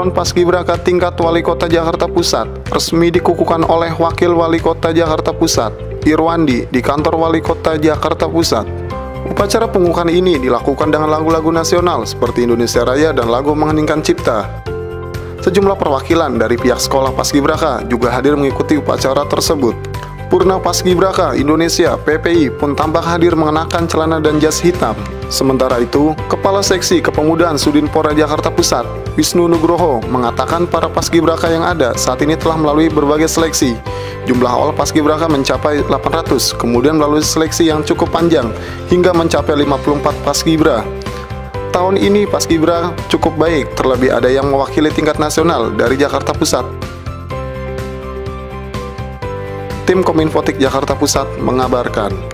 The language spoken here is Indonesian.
calon paskibraka tingkat Wali Kota Jakarta Pusat resmi dikukuhkan oleh Wakil Wali Kota Jakarta Pusat, Irwandi, di kantor Wali Kota Jakarta Pusat. Upacara pengukuhan ini dilakukan dengan lagu-lagu nasional seperti Indonesia Raya dan lagu Mengheningkan Cipta. Sejumlah perwakilan dari pihak sekolah paskibraka juga hadir mengikuti upacara tersebut. Purna Paskibraka Indonesia (PPI) pun tampak hadir mengenakan celana dan jas hitam. Sementara itu, Kepala Seksi Kepemudaan Sudinpora Jakarta Pusat, Wisnu Nugroho, mengatakan para paskibraka yang ada saat ini telah melalui berbagai seleksi. Jumlah awal paskibraka mencapai 800, kemudian melalui seleksi yang cukup panjang hingga mencapai 54 paskibra. Tahun ini paskibra cukup baik, terlebih ada yang mewakili tingkat nasional dari Jakarta Pusat. Tim Kominfotik Jakarta Pusat mengabarkan.